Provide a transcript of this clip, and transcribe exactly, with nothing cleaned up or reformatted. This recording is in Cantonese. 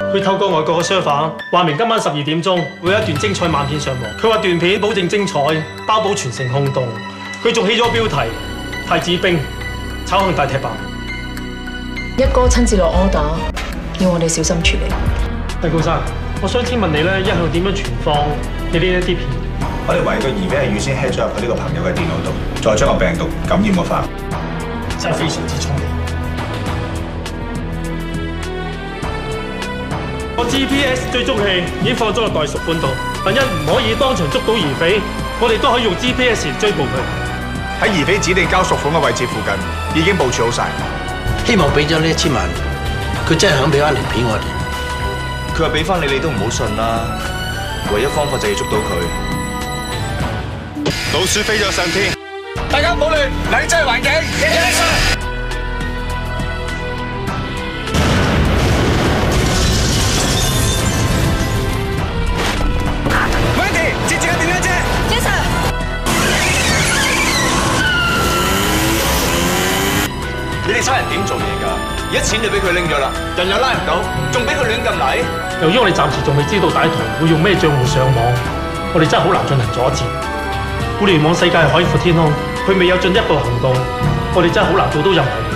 佢透過外國嘅 server 話明今晚十二點鐘會有一段精彩漫片上網。佢話段片保證精彩，包保全城轟動。佢仲起咗標題：太子兵炒向大踢爆。 一哥親自落 order， 要我哋小心處理。 大高生，我想請問你咧，一向點樣存放你呢一啲片？ 我哋懷疑個疑匪係預先 hack 咗入佢呢個朋友嘅電腦度，再將個病毒感染個化。 真係非常之聰明。個 G P S 追蹤器已經放咗落袋屬款度，萬一唔可以當場捉到疑匪，我哋都可以用 G P S 追捕佢。 喺疑匪指定交屬款嘅位置附近，已經部署好晒。 希望俾咗呢一千萬，佢真係想俾翻條片我哋。 佢話俾翻你，你都唔好信啦。唯一方法就係捉到佢。 老鼠飛咗上天，大家唔好亂，兩劑環境。Wendy， 接住架電單車。Yes sir。 你哋差人點做嘢㗎？而家錢就俾佢拎咗啦，人又拉唔到，仲俾佢亂咁嚟。 由於我哋暫時仲未知道歹徒會用咩帳戶上網，我哋真係好難進行阻截。互聯網世界係海闊天空，佢未有進一步行動，我哋真係好難做到任何。